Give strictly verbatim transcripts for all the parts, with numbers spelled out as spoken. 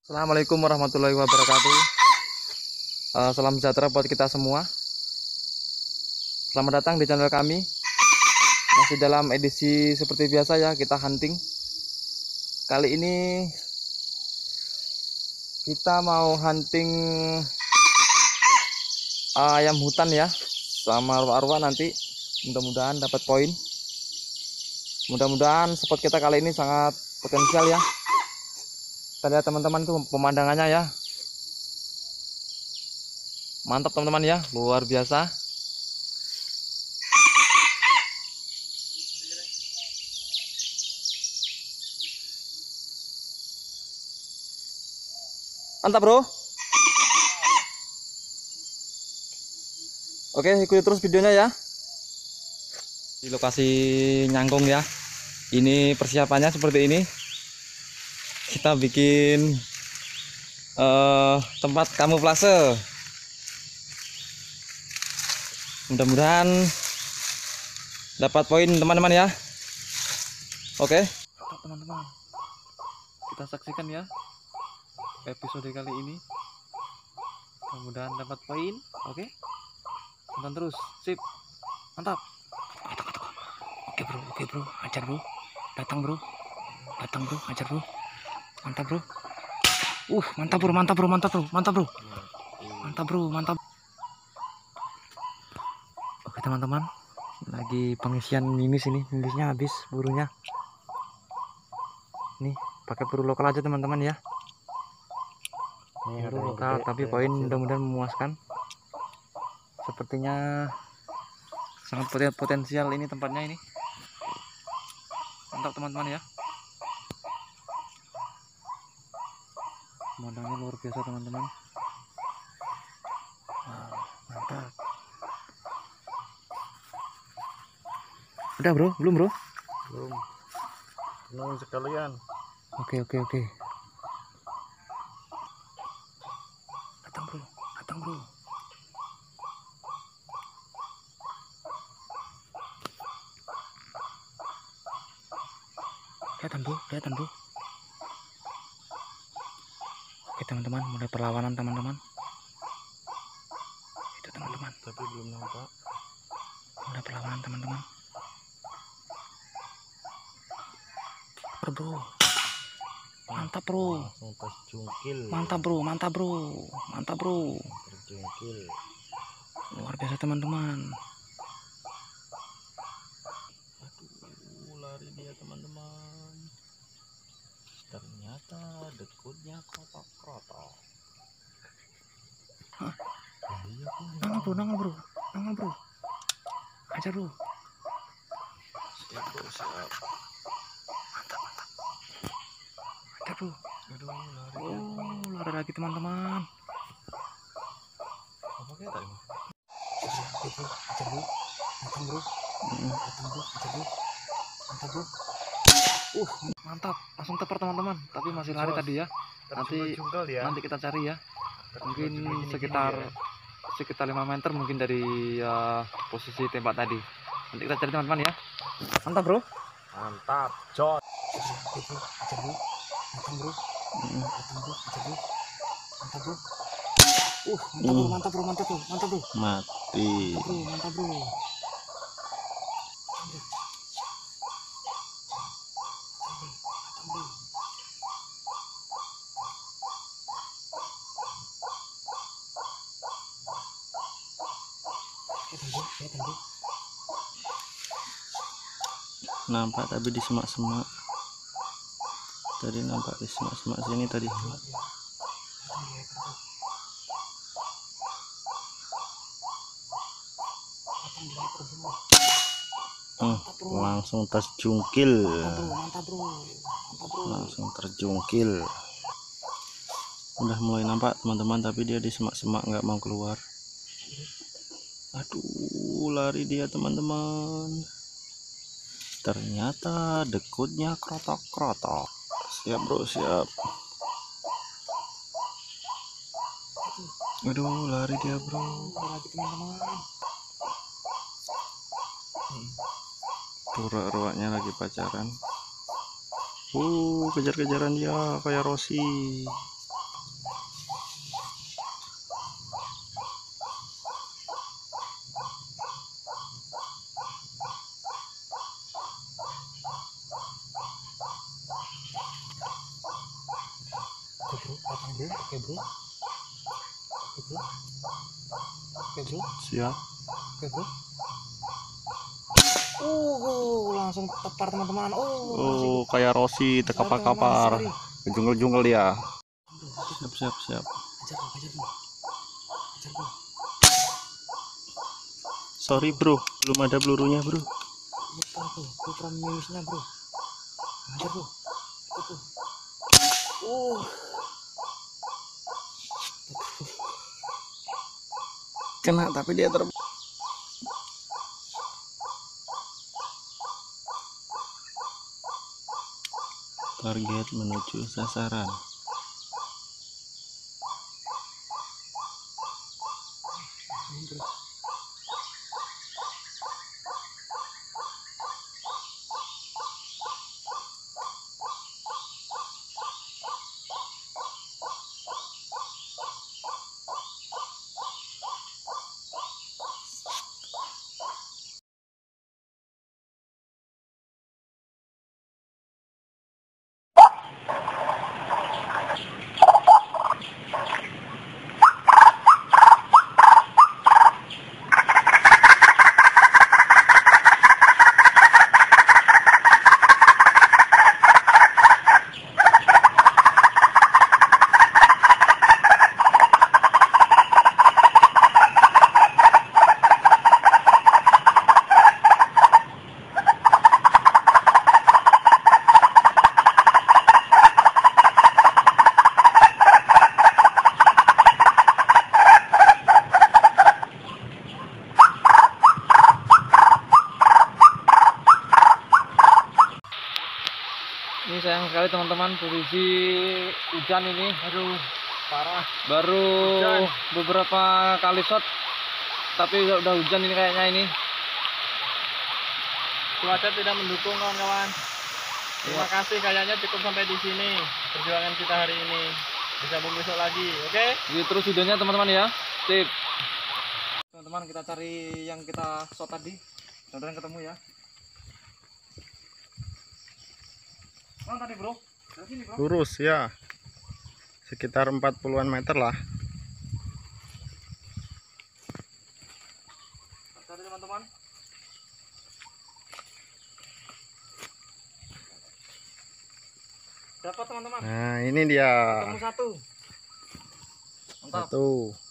Assalamualaikum warahmatullahi wabarakatuh. Eh, salam sejahtera buat kita semua. Selamat datang di channel kami. Masih dalam edisi seperti biasa ya, kita hunting. Kali ini kita mau hunting ayam hutan ya, sama arwah-arwah nanti. Mudah-mudahan dapat poin. Mudah-mudahan spot kita kali ini sangat potensial ya. Kita lihat teman-teman tuh pemandangannya ya. Mantap teman-teman ya, luar biasa. Mantap bro. Oke, ikuti terus videonya ya. Di lokasi nyangkung ya. Ini persiapannya seperti ini. Kita bikin uh, tempat kamuflase. Mudah-mudahan dapat poin teman-teman ya. Oke, teman-teman, kita saksikan ya episode kali ini. Mudah-mudahan dapat poin. Oke, tonton terus. Sip, mantap. Oke bro, oke bro, ajar bro. Datang bro, datang bro, ajar bro. Mantap bro. Uh, mantap bro, mantap bro, mantap bro, mantap bro. Mantap bro, mantap. Oke teman-teman, lagi pengisian mimis ini, mimisnya habis burunya. Nih, pakai buru lokal aja teman-teman ya. Ini buru lokal, tapi poin mudah-mudahan memuaskan. Sepertinya sangat potensial ini tempatnya ini. Mantap teman-teman ya. Pemandangannya luar biasa teman-teman. Wow, mantap. Udah bro, belum bro? Belum. Nunggu sekalian. Oke oke oke. Datang bro, datang bro. Kelihatan bro, kelihatan bro. Oke teman-teman, mulai perlawanan teman-teman. Itu teman-teman. Tapi belum nampak. Mulai perlawanan teman-teman. Bro, mantap bro. Langsung tas jungkil. Mantap bro, mantap bro, mantap bro. Terjungkil. Luar biasa teman-teman. Aduh, lari dia teman-teman. Ternyata dekutnya krotok-krotok. Hah? Iya, Nangal bro, nangal bro, nangal bro. Ajar bro. Siap bro, siap. Mantap, mantap. Ajar bro. Aduh, lari. Oh, lari lagi teman-teman. Apa kayak tadi? Oke bro, ajar bro. Mantap bro. Mantap bro, ajar bro. Mantap bro. Uh, mantap. Langsung teper teman-teman. Tapi masih lari tadi ya. Nanti ya. nanti kita cari ya. Mungkin Terjungkil sekitar gini ya. sekitar lima meter mungkin dari uh, posisi tembak tadi. Nanti kita cari teman-teman ya. Mantap bro. Mantap, John. Oke bro, ajar bro. Mantap bro. Mantap bro, ajar bro. Mantap bro. Uh, mantap bro, mantap bro, mantap bro, mantap bro. Mati. Mantap bro, mantap bro. Nampak tapi di semak-semak. Tadi nampak di semak-semak sini tadi. Hmm, langsung terjungkil. Langsung terjungkil. Udah mulai nampak teman-teman, tapi dia di semak-semak nggak mau keluar. Aduh, lari dia teman-teman. Ternyata dekutnya krotok-krotok. Siap bro, siap. Aduh, lari dia bro. Tuh ruaknya lagi pacaran. Uh, kejar-kejaran dia kayak Rossi. bro, oke bro, oke bro, oke bro, Siap. oke bro. Uh, langsung tepar teman-teman. Oh, Oh, kayak Rossi terkapar-kapar. Ke jungle-jungle dia. Siap, siap, siap. ajar bro, ajar bro, ajar bro. Sorry bro, belum ada pelurunya bro. Lupa bro, lupa mimisnya bro. Ajar bro, ajar bro. Uh, Kena tapi dia ter. Target menuju sasaran. Ini sayang sekali teman-teman, posisi hujan ini, aduh parah. Baru Hujan. beberapa kali shot, tapi udah, udah hujan ini kayaknya ini. cuaca tidak mendukung kawan-kawan. Terima kasih, kayaknya cukup sampai di sini perjuangan kita hari ini. Disambung besok lagi, oke? Jadi terus hujannya teman-teman ya. Sip. Teman-teman, kita cari yang kita shot tadi. Mudah-mudahan ketemu ya. Mana tadi bro? Dari sini bro. Lurus ya. Sekitar empat puluhan meter lah. Cari teman-teman. Dapat teman-teman. Nah, ini dia. Ketemu satu. Mantap. Satu.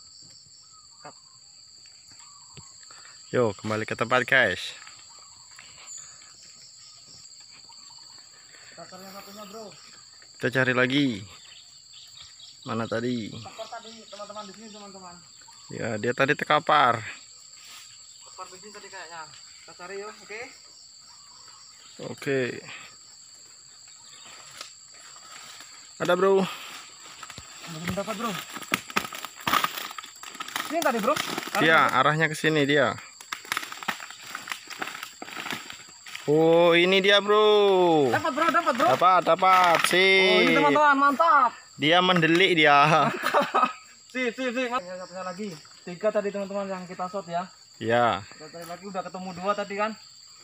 Yuk, kembali ke tempat guys. Kita cari yang satunya bro. Kita cari lagi. Mana tadi? Tekor tadi teman-teman, di sini teman-teman. Ya, dia tadi terkapar. Tekor di sini tadi kayaknya. Kita cari yuk, oke? Oke. Ada bro. Belum dapat bro. Sini tadi bro. Dia arahnya ke sini dia. Oh, ini dia bro. Dapat bro, dapat bro. Dapat, dapat. Oh, ini Sip. teman-teman, mantap. Dia mendelik dia. Si, si, si. Yang satunya lagi. Tiga tadi teman-teman yang kita shot ya. Ya, Kita cari lagi, udah ketemu dua tadi kan.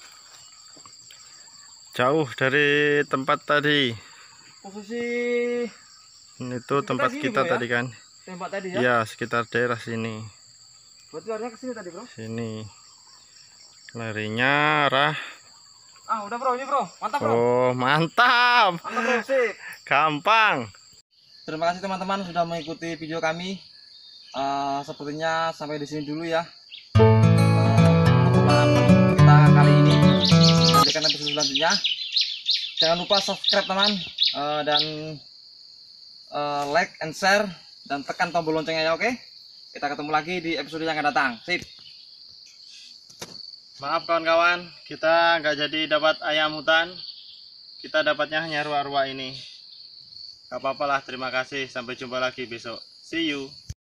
jauh dari tempat tadi. Posisi Itu Kita tempat sini, kita bro, ya? tadi kan. tembak tadi ya. Ya, sekitar daerah sini. Berarti larinya ke sini tadi bro. Sini. Larinya arah. Ah, udah bro, ini bro. Mantap bro. Oh, mantap. Mantap bro, sip. Gampang. Terima kasih teman-teman sudah mengikuti video kami. Eh, sepertinya sampai di sini dulu ya. Eh, Petualangan penuh kita kali ini. Nantikan episode selanjutnya. Jangan lupa subscribe teman, Eh, dan eh, like and share dan tekan tombol loncengnya ya, oke? Kita ketemu lagi di episode yang akan datang. Sip. Maaf kawan-kawan, kita nggak jadi dapat ayam hutan. Kita dapatnya hanya ruah-ruah ini. Gak apa-apa lah, terima kasih. Sampai jumpa lagi besok. See you.